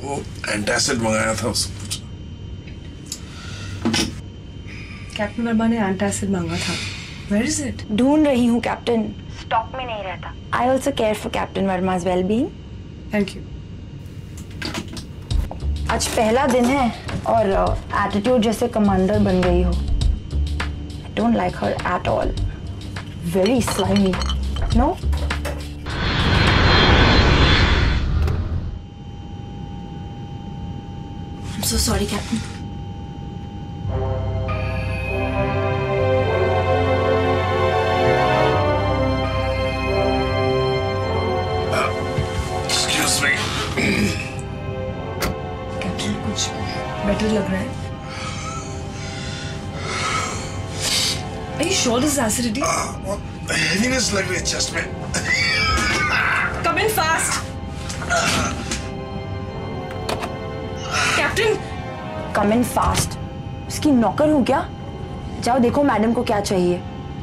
वो एंटासिड मंगाया था उससे पूछो। कैप्टन वर्मा ने एंटासिड मांगा था। Where is it? ढूंढ रही हूँ कैप्टन। स्टॉक में नहीं रहता। I also care for Captain Verma's well-being. Thank you. आज पहला दिन है और एटीट्यूड जैसे कमांडर बन गई हो। I don't like her at all. Very slimy. No? I'm so sorry, Captain. Excuse me. Captain कुछ बेटर लग रहा है। Are you sure this is acidity? Heaviness लग रही है chest में। Come in fast. Captain Come in fast. उसकी नौकर हूँ क्या? जाओ देखो मैडम को क्या चाहिए।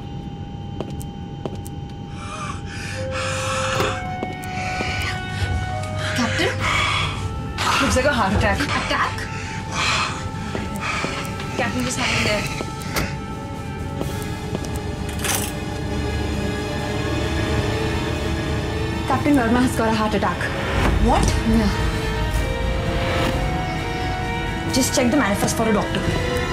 Captain looks like a heart attack. Attack? Captain, what's happening there? Captain Verma has got a heart attack. What? Yeah. Just check the manifest for a doctor.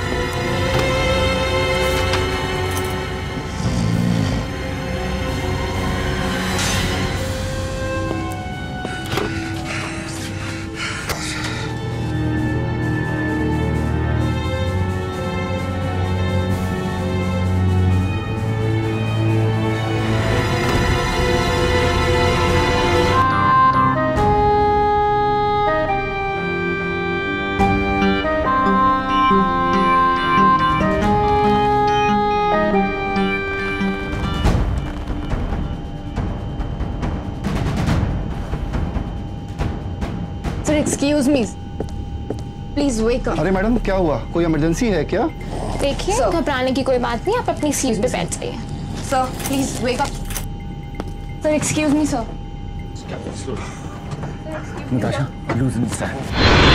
Sir, excuse me. Please wake up. अरे madam क्या हुआ? कोई emergency है क्या? देखिए घबराने की कोई बात नहीं, आप अपनी सीट पे बैठ जाइए। Sir, please wake up. Sir, excuse me, sir. Natasha, loosen the sack.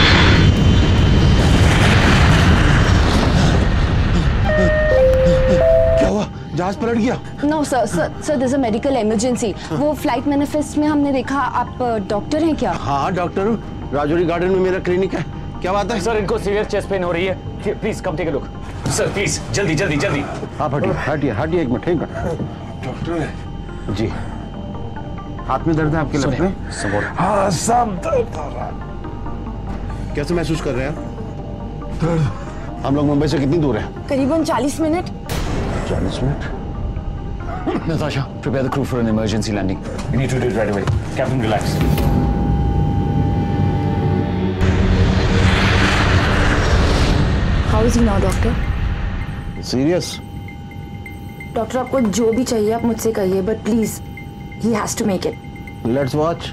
क्या हुआ? जहाज पलट गया? No, sir, there's a medical emergency. वो फ्लाइट मैनिफेस्ट में हमने देखा। आप डॉक्टर हैं क्या? हाँ डॉक्टर हूँ। राजौरी गार्डन में मेरा क्लिनिक है। क्या बात है? सर इनको सीवियर चेस्ट पेन हो रही है। Please come take a look. Sir please जल्दी जल्दी जल्दी। आप हटिए एक मिनट। ठीक है डॉक्टर है? जी। हाथ में दर्द है आपके लफ्ट में? हाँ सब दर्द हो रहा है। कैसे महसूस कर रहे हैं? दर्द। हम लोग मुंबई से कितनी दूर हैं? करीबन 40 minute. 40 minute. Natasha, prepare the crew for an emergency landing. We need to do it right away. Captain, relax. How is he now, doctor? Serious? Doctor आपको जो भी चाहिए आप मुझसे कहिए, but please, he has to make it. Let's watch.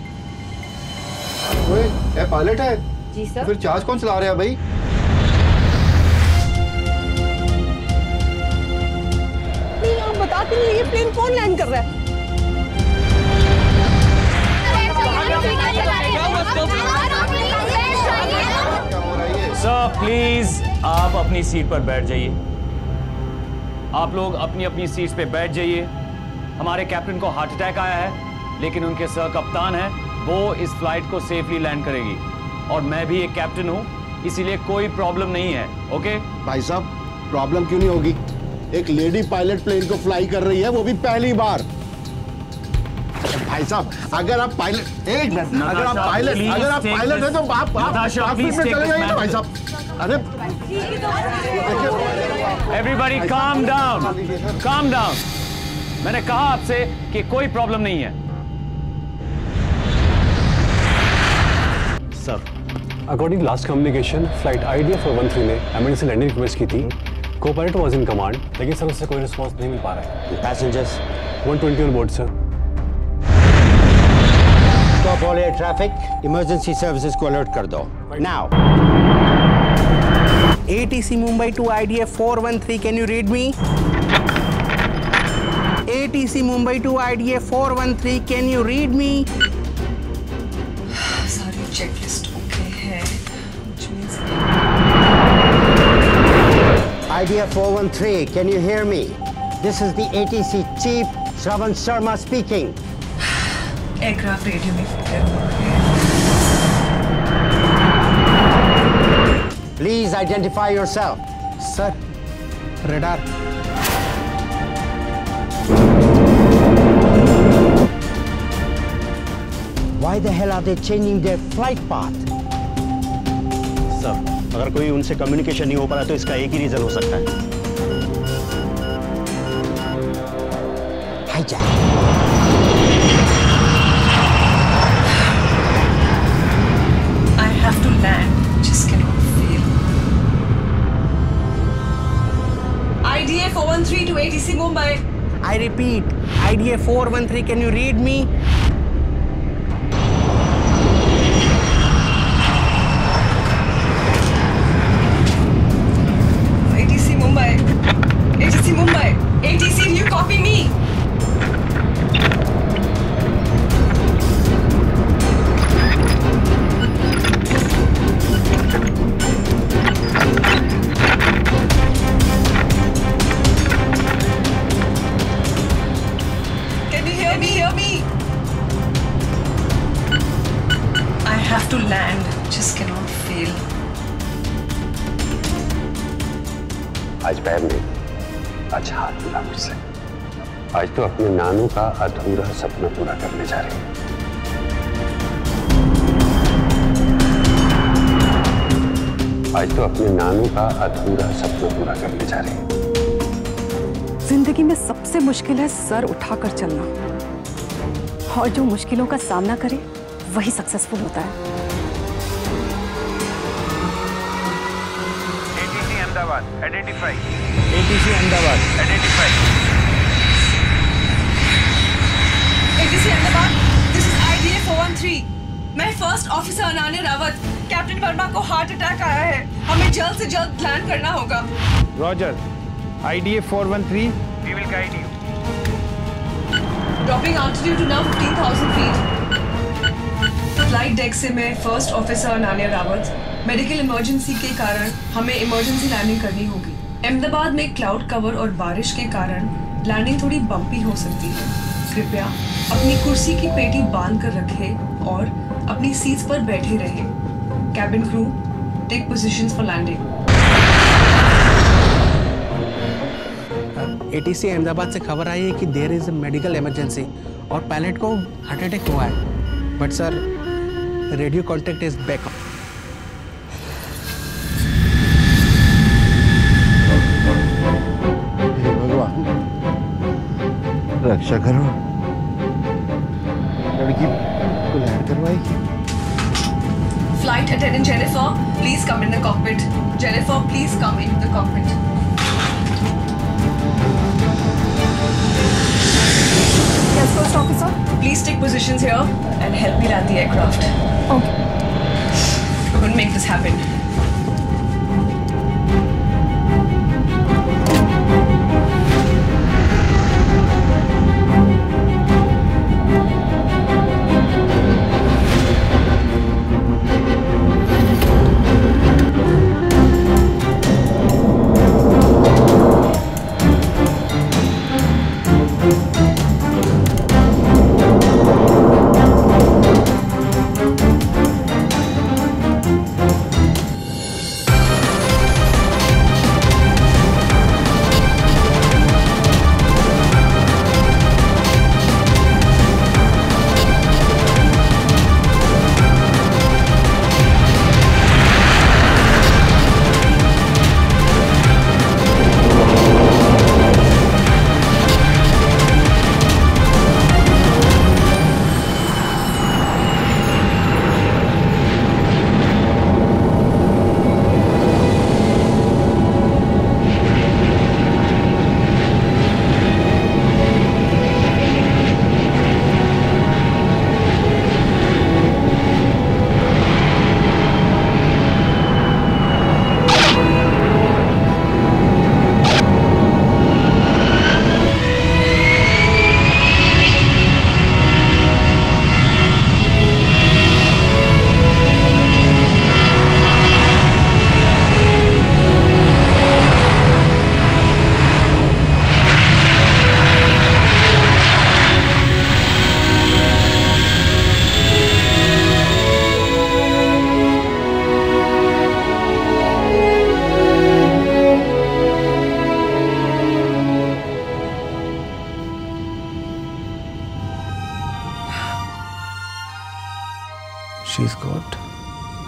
ओए, ये pilot है? जी सर। फिर जहाज कौन चला रहा है भाई? नहीं, आप बताते नहीं ये प्लेन कौन लैंड कर रहा है? सर प्लीज आप अपनी सीट पर बैठ जाइए। आप लोग अपनी अपनी सीट्स पे बैठ जाइए। हमारे कैप्टन को हार्ट अटैक आया है, लेकिन उनके सर कप्तान है, वो इस फ्लाइट को सेफली लैंड करेगी। और मैं भी एक कैप्टन हूँ, इसीलिए कोई प्रॉब्लम नहीं है। ओके भाई साहब, प्रॉब्लम क्यों नहीं होगी? एक लेडी पायलट प्लेन को फ्लाई कर रही है, वो भी पहली बार। भाई साहब, अगर आप पायलट एक मिनट, अगर आप पायलट है तो आप में चले जाइए ना भाई साहब। अरे एवरीबॉडी काम डाउन। मैंने कहा आपसे कि कोई प्रॉब्लम नहीं है। Sir, according last communication flight idea 413 ने एमरजेंसी लैंडिंग रिक्वेस्ट की थी। को-पायलट वाज इन कमांड, लेकिन सर उससे कोई रिस्पांस नहीं मिल पा रहा है। Passengers 120 on board sir. Stop all air traffic, emergency services को अलर्ट कर दो now. ATC Mumbai to IDF 413, can you read me? ATC Mumbai to IDF 413, can you read me? Sorry, checklist. Okay. Idea 413, can you hear me? This is the ATC Chief, Shravan Sharma speaking. Aircraft radio में failure हुआ है। Please identify yourself. Sir, radar. Why the hell are they changing their flight path? Sir, अगर कोई उनसे communication नहीं हो पा रहा तो इसका एक ही रीजन हो सकता है। Hijack. I have to land, just cannot fail. IDA 413 to ATC Mumbai. I repeat, IDA 413, can you read me? ATC Mumbai. ATC Mumbai. ATC, do you copy me? Can you hear me? Hear me? I have to land, just cannot fail. आज पैर नहीं, आज हाथ मिला मुझसे। आज तो अपने नानू का अधूरा सपना पूरा करने जा रही है। आज तो अपने नानू का अधूरा सपना पूरा करने जा रही है। जिंदगी में सबसे मुश्किल है सर उठाकर चलना, और जो मुश्किलों का सामना करे वही सक्सेसफुल होता है। ATC Ahmedabad, identify. ATC Ahmedabad, identify. ATC Ahmedabad, this is IDA 413. मैं first officer Ananya Rawat. Captain Verma को हार्ट अटैक आया है, हमें जल्द से जल्द प्लान करना होगा। Roger. IDA 413, we will guide you. Dropping altitude to now 15,000 feet. Flight deck से मैं first officer Ananya Rawat. Medical emergency के कारण हमें इमरजेंसी लैंडिंग करनी होगी। अहमदाबाद में क्लाउड कवर और बारिश के कारण लैंडिंग थोड़ी बम्पी हो सकती है। कृपया अपनी कुर्सी की पेटी बांध कर रखें और अपनी सीट्स पर बैठे रहें। Cabin crew, take positions for landing. ATC Ahmedabad से खबर आई है कि देयर इज मेडिकल इमरजेंसी और पायलट को हार्ट अटैक हुआ है। But sir, radio contact is back. भगवान, रक्षा करो, लड़की को लैंड करवाएगी। Flight attendant Jennifer, please come in the cockpit. Jennifer, please come in the cockpit. Yes, first officer. Please take positions here and help me land the aircraft. Okay. We're going to make this happen.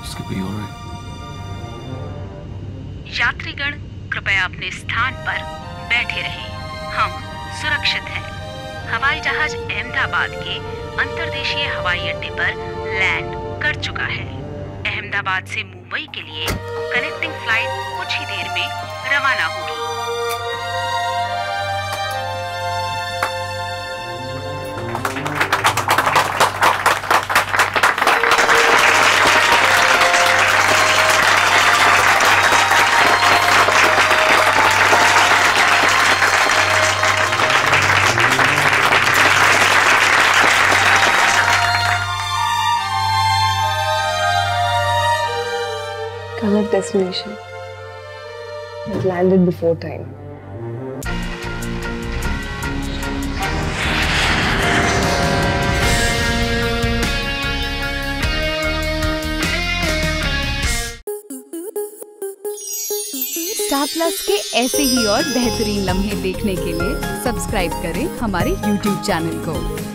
यात्रीगण कृपया अपने स्थान पर बैठे रहें। हम सुरक्षित हैं। हवाई जहाज अहमदाबाद के अंतर्देशीय हवाई अड्डे पर लैंड कर चुका है। अहमदाबाद से मुंबई के लिए कनेक्टिंग फ्लाइट कुछ ही देर में रवाना होगी। Correct destination. It landed before time. Star plus के ऐसे ही और बेहतरीन लम्हे देखने के लिए सब्सक्राइब करें हमारे YouTube चैनल को।